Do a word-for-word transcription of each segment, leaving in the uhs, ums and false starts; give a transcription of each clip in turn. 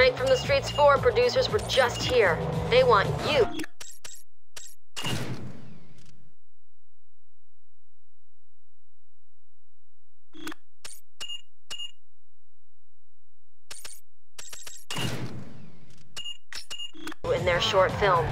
Tonight from the Streets four, producers were just here. They want you. In their short film.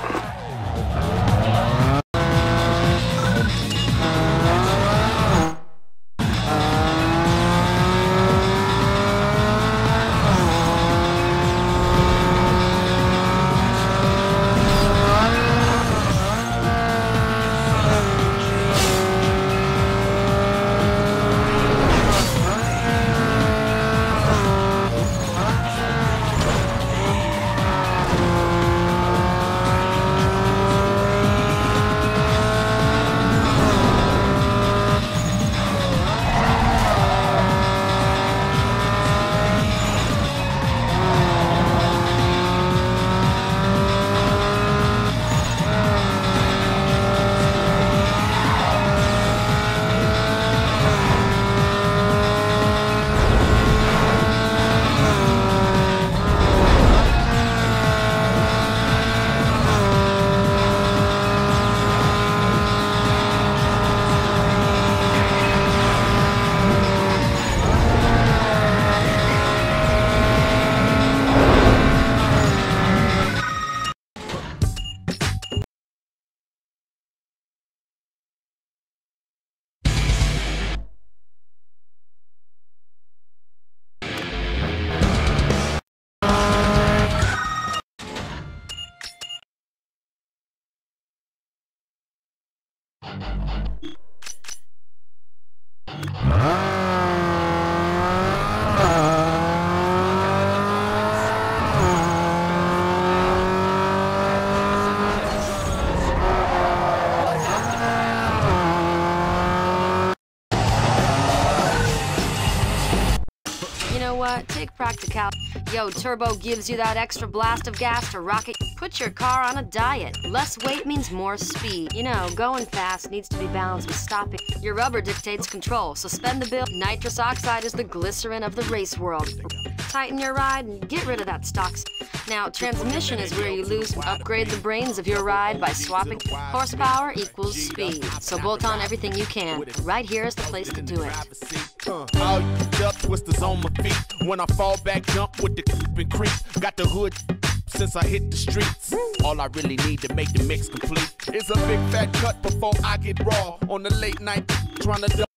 Take practical. Yo, turbo gives you that extra blast of gas to rocket. Put your car on a diet. Less weight means more speed. You know, going fast needs to be balanced with stopping. Your rubber dictates control, so spend the bill. Nitrous oxide is the glycerin of the race world. Tighten your ride and get rid of that stocks. Now, transmission is where you lose. Upgrade the brains of your ride by swapping. Horsepower equals speed. So bolt on everything you can. Right here is the place to do it. All you up twisters on my feet. When I fall back, jump with the and creep. Got the hood since I hit the streets. All I really need to make the mix complete is a big fat cut before I get raw on the late night trying to.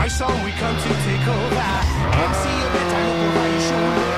My song we come to take over. M C, you better look over your shoulder.